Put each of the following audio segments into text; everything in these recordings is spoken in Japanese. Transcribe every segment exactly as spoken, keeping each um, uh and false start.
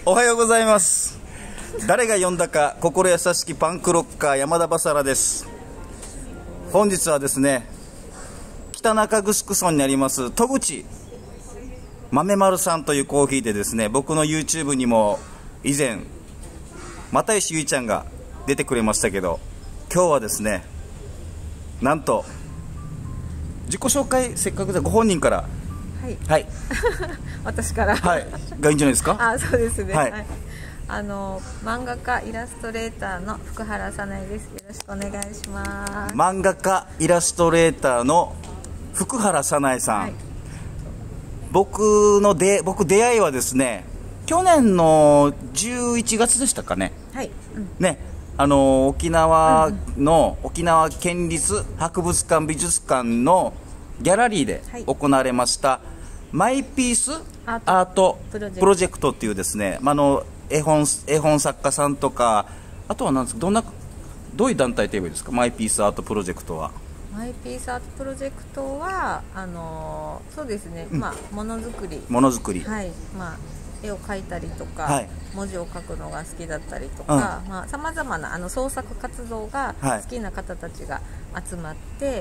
おはようございます。誰が呼んだか心優しきパンクロッカー山田バサラです。本日はですね、北中城村にあります戸口豆丸さんというコーヒーでですね、僕の YouTube にも以前又吉ゆいちゃんが出てくれましたけど、今日はですね、なんと自己紹介せっかくでご本人から、 はい、 はい、 私からはいがいいんじゃないですか。 あ、そうですね、 はい、 はい、あの漫画家イラストレーターの福原さないです。よろしくお願いします。 漫画家イラストレーターの福原さないさん、はい、僕ので僕出会いはですね、去年のじゅういちがつでしたかね。 はい、うん、 ね、あの沖縄の、うん、沖縄県立博物館美術館のギャラリーで行われました、はい、マイピースアートプロジェクトっていうですね、まあ、の絵本絵本作家さんとか、あとは何ですか、どんなどういう団体といえばいいですか。マイピースアートプロジェクトはマイピースアートプロジェクトはあのそうですね、うん、まあものづくりものづくり、 はい、まあ絵を描いたりとか、はい、文字を書くのが好きだったりとか、さまざ、まなあの創作活動が好きな方たちが集まって、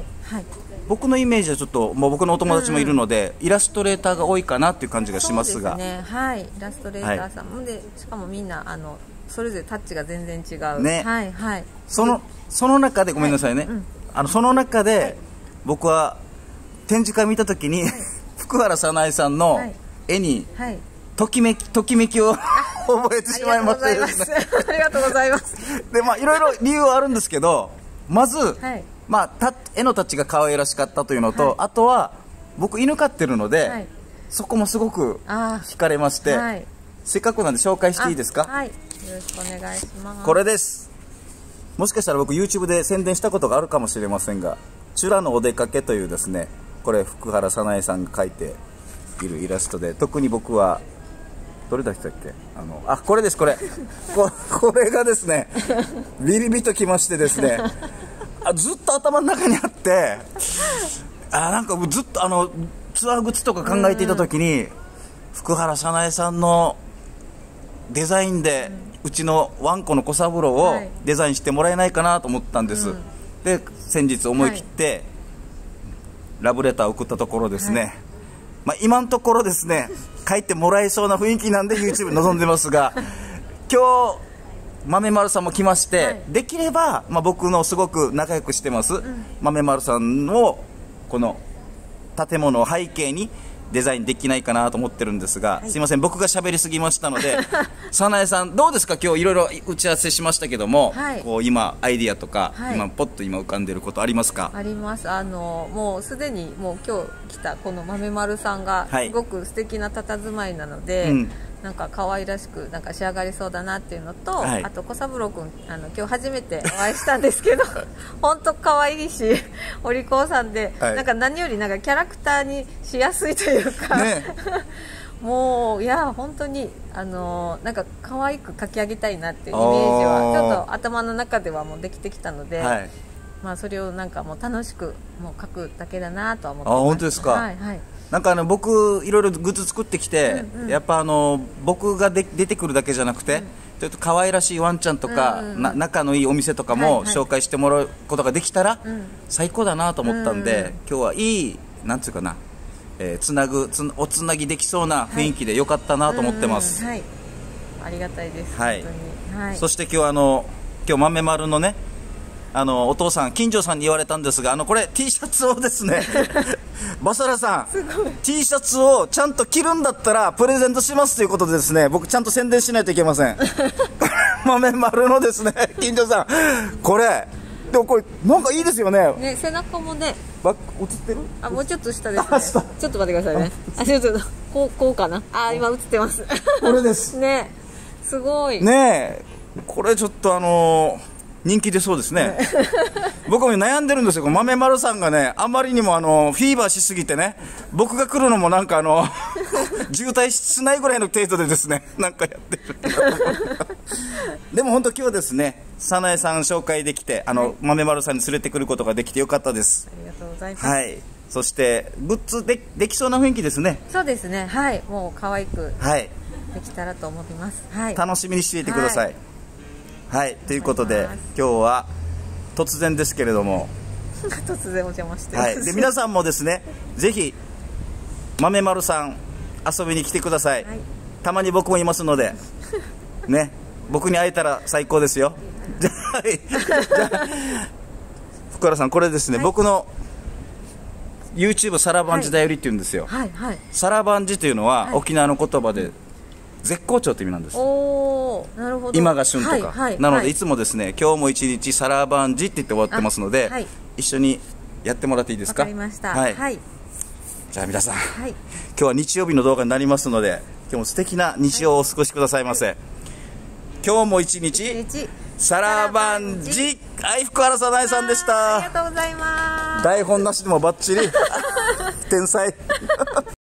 はいはい、 僕のイメージはちょっともう僕のお友達もいるので、うん、イラストレーターが多いかなっていう感じがしますが、 そうですね、はい、イラストレーターさんも、はい、でしかもみんなあのそれぞれタッチが全然違う、 ね、 はいはい、 そのその中でごめんなさいね、はい、うん、あのその中で、はい、僕は展示会見たときに、はい、福原さないさんの絵に、はい、ときめきときめきを覚えてしまいましてですね。 ありがとうございます。 で、まあいろいろ理由はあるんですけど、まず、はい、まあた絵のタッチが可愛らしかったというのと、はい、あとは僕犬飼ってるので、はい、そこもすごく惹かれまして、はい、せっかくなんで紹介していいですか。 はい、よろしくお願いします。 これです。もしかしたら僕 YouTube で宣伝したことがあるかもしれませんが、チュラのお出かけというですね、これ福原さないさんが描いているイラストで、特に僕はどれだったっけ、あのあこれですこれこ, これがですねビリビときましてですね、あずっと頭の中にあって、あなんかずっとあのツアーグッズとか考えていた時に、福原さないさんのデザインで、うん、うちのワンコの小三郎をデザインしてもらえないかなと思ったんです、はい、で先日思い切って、はい、ラブレターを送ったところですね、はい、まあ、今のところですね書いてもらえそうな雰囲気なんで YouTube に臨んでますが今日豆丸さんも来まして、はい、できれば、まあ、僕のすごく仲良くしてます、うん、豆丸さんをこの建物を背景にデザインできないかなと思ってるんですが、はい、すいません僕が喋りすぎましたのでさなえさんどうですか。今日いろいろ打ち合わせしましたけども、はい、こう今アイディアとか、はい、今ポッと今浮かんでることありますか。 あります。あのもうすでにもう今日来たこの豆丸さんがすごく素敵な佇まいなので、はい、うん、なんか可愛らしくなんか仕上がりそうだなっていうのと、はい、あと小三郎君あの今日初めてお会いしたんですけど本当可愛いしお利口さんで、はい、なんか何よりなんかキャラクターにしやすいというか、ね、もういや本当にあのなんか可愛く描き上げたいなっていうイメージはちょっと頭の中ではもうできてきたので、はい、まあそれをなんかもう楽しくもう描くだけだなとは思ってます。 あ、本当ですか。はい、はい、なんかあの僕いろいろグッズ作ってきて、うんうん、やっぱあの僕がで出てくるだけじゃなくて、うん、ちょっと可愛らしいワンちゃんとか、うんうん、な仲のいいお店とかも紹介してもらうことができたら、はいはい、最高だなと思ったんで、うんうん、今日はいいなんていうかな、えー、つなぐつおつなぎできそうな雰囲気でよかったなと思ってます。 はい、ありがたいです。 はい、 本当に、はい、 そして今日あの今日豆丸のねあのお父さん金城さんに言われたんですが、あのこれ T シャツをですねバサラさん T シャツをちゃんと着るんだったらプレゼントしますということでですね、僕ちゃんと宣伝しないといけません豆丸のですね金城さん、これでもこれなんかいいですよね。 ね、背中もねバッ映ってる。 あ、もうちょっと下ですね。ちょっと待ってくださいね。あ、ちょっとこうこうかな。あ、今映ってますこれですね、すごいね。これちょっとあのー人気出そうですね僕も悩んでるんですよ。豆丸さんがねあまりにもあのフィーバーしすぎてね、僕が来るのもなんかあの渋滞しないぐらいの程度でですねなんかやってるでも本当今日ですねさなえさん紹介できて、あの、はい、豆丸さんに連れてくることができてよかったです。 ありがとうございます。 はい、そしてグッズでできそうな雰囲気ですね。 そうですね、はい、もう可愛く、 はい、 できたらと思います。はい、 楽しみにしていてください。はい、はい、ということで今日は突然ですけれども突然お邪魔して、 はい、で皆さんもですねぜひ豆丸さん遊びに来てください。はい、たまに僕もいますのでね、僕に会えたら最高ですよ。じゃあ、はい、じゃあ福原さんこれですね、はい、僕の YouTube サラバンジだよりっていうんですよ。 はいはいはい、 サラバンジというのは、はい、沖縄の言葉で絶好調って意味なんです。 おー、なるほど。 今が旬とか、はいはい、なので、はい、いつもですね今日も一日サラバンジって言って終わってますので、はい、一緒にやってもらっていいですか。 わかりました。 はい、はい、じゃあ皆さん、はい、今日は日曜日の動画になりますので今日も素敵な日曜をお過ごしくださいませ。はい、今日も一日サラバンジ、はい、福原早苗さんでした。 ありがとうございます。 台本なしでもバッチリ天才